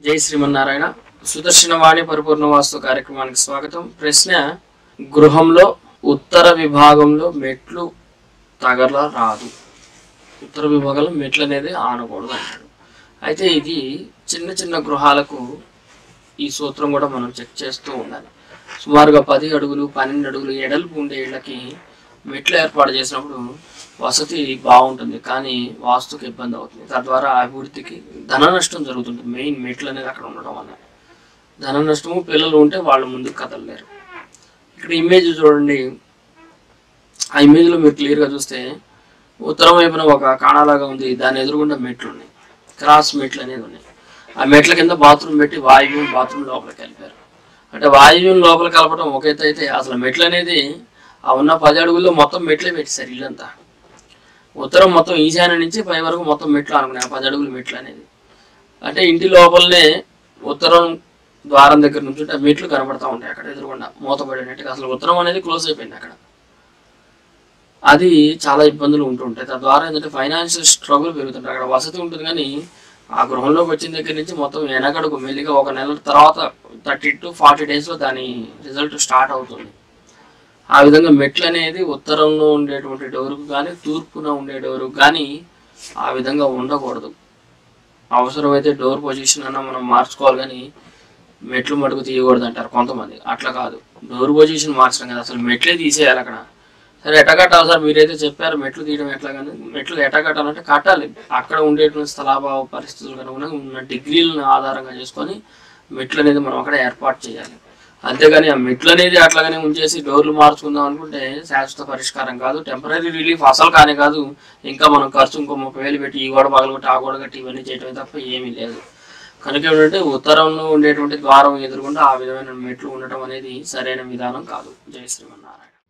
జై శ్రీమన్నారాయణ. సుదర్శనవాణి పరిపూర్ణ వాస్తు కార్యక్రమానికి స్వాగతం. ప్రశ్న: గృహంలో ఉత్తర విభాగంలో మెట్లు తగల రాదు. ఉత్తర విభాగంలో మెట్లు అనేది ఆనకూడదు అంటాడు. అయితే ఇది చిన్న చిన్న గృహాలకు ఈ సూత్రం కూడా మనం చెక్ చేస్తూ ఉండాలి. సుమారుగా 10 అడుగులు 12 అడుగులు ఎడల్పు ఉండే ఇళ్ళకి మెట్లు ఏర్పాటు చేసినప్పుడు వసతి బాగుంటుంది, కానీ వాస్తుకి ఇబ్బంది అవుతుంది. తద్వారా అభివృద్ధికి ధన నష్టం జరుగుతుంది. మెయిన్ మెట్లు అనేది అక్కడ ఉండడం వల్ల ధన నష్టము. పిల్లలు ఉంటే వాళ్ళు ముందుకు కదలలేరు. ఇక్కడ ఇమేజ్ చూడండి. ఆ ఇమేజ్లో మీరు క్లియర్గా చూస్తే ఉత్తరం వైపున ఒక కాణాలాగా ఉంది, దాని ఎదురుగుండా మెట్లు ఉన్నాయి, క్రాస్ మెట్లు అనేది ఉన్నాయి. ఆ మెట్ల కింద బాత్రూమ్ పెట్టి వాయువ్యం బాత్రూమ్ లోపలికి కలిపారు. అంటే వాయువ్యం లోపల కలపడం ఒక ఎత్తు అయితే, అసలు మెట్లు అనేది ఆ ఉన్న 10 అడుగుల్లో మొత్తం మెట్లే పెట్టేశారు ఇల్లంతా. ఉత్తరం మొత్తం ఈశాన్యం నుంచి పై వరకు మొత్తం మెట్లు అనుకున్నాయి, 10 అడుగులు మెట్లు అనేది. అంటే ఇంటి లోపలనే ఉత్తరం ద్వారం దగ్గర నుంచి ఆ మెట్లు కనబడతా ఉంటాయి అక్కడ ఎదురుగుండా మూతపడినట్టుగా. అసలు ఉత్తరం అనేది క్లోజ్ అయిపోయింది అక్కడ. అది చాలా ఇబ్బందులు ఉంటుంటాయి. తద్వారా ఏంటంటే ఫైనాన్షియల్ స్ట్రగుల్ పెరుగుతుంటాయి. అక్కడ వసతి ఉంటుంది, కానీ ఆ గృహంలోకి వచ్చిన దగ్గర నుంచి మొత్తం వెనకడుగు మెల్లిగా ఒక నెల తర్వాత 30 to 40 డేస్లో దాని రిజల్ట్ స్టార్ట్ అవుతుంది. ఆ విధంగా మెట్లు అనేది ఉత్తరంలో ఉండేటువంటి డోరుకు కానీ తూర్పున ఉండే డోరుకు కానీ ఆ విధంగా ఉండకూడదు. అవసరమైతే డోర్ పొజిషన్ అన్నా మనం మార్చుకోవాలి, కానీ మెట్లు మటుకు తీయకూడదు అంటారు కొంతమంది. అట్లా కాదు, డోర్ పొజిషన్ మార్చడం కదా, అసలు మెట్లే తీసేయాలి అక్కడ. సరే ఎట్ట కట్టాలి సార్, మీరైతే చెప్పారు మెట్లు తీయడం ఎట్లా, కానీ మెట్లు ఎట్ట కట్టాలంటే కట్టాలి. అక్కడ ఉండేటువంటి స్థలాభావ పరిస్థితులు కనుక ఉన్న డిగ్రీలను ఆధారంగా చేసుకొని మెట్లు అనేది మనం అక్కడ ఏర్పాటు చేయాలి. అంతేగాని ఆ మెట్లు అనేది అట్లాగానే ఉంచేసి డోర్లు మార్చుకుందాం అనుకుంటే శాశ్వత పరిష్కారం కాదు, టెంపరీ రిలీఫ్ అసలు కానీ కాదు. ఇంకా మనం ఖర్చు ఇంకో 30,000 పెట్టి ఈ గోడ పగలగొట్టి ఆ గోడ కట్టి ఇవన్నీ చేయటమే తప్ప ఏమీ లేదు. కనుక ఏంటంటే ఉత్తరంలో ఉండేటువంటి ద్వారం ఎదురుకుండా ఆ విధమైన మెట్లు ఉండటం అనేది సరైన విధానం కాదు. జై శ్రీమన్నారాయణ.